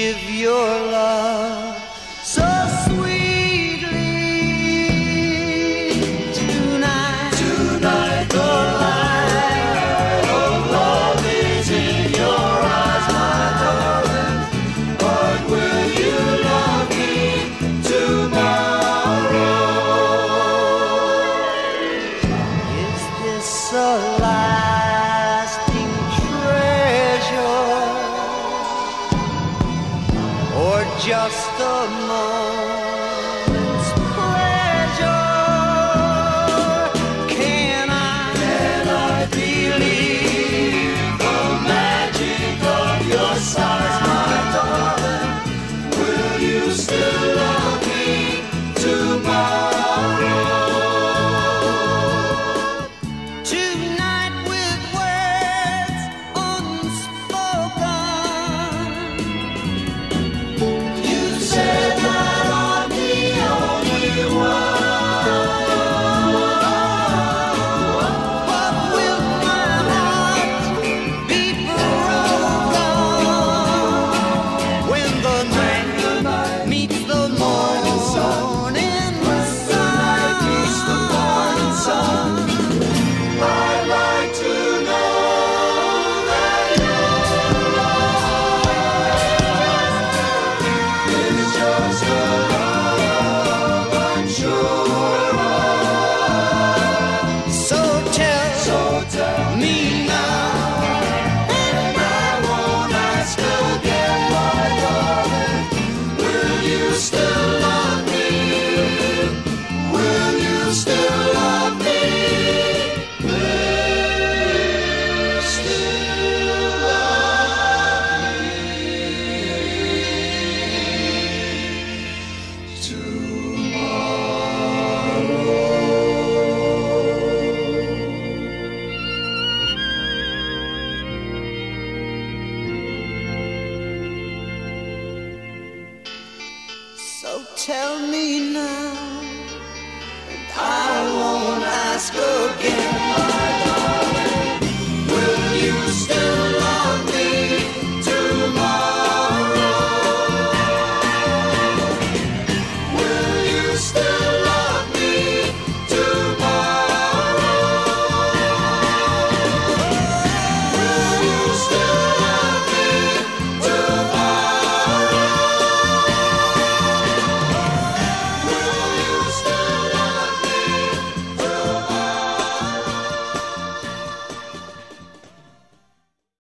give your love so sweetly. Tonight, tonight the light of love is in your eyes, my darling. But will you love me tomorrow? Is this a lasting treasure, or just a moment's pleasure? Can I believe the magic of your sighs, my darling? Will you still love me tomorrow? Tonight with words unspoken, you said that I'm the only one. But will my heart be broken when the night meets the morning sun? I'd like to know that your love is just a love I'm sure of. So tell me now, and I won't ask again, my darling. Will you still love me? Will you still love me? So tell me now, and I won't ask again.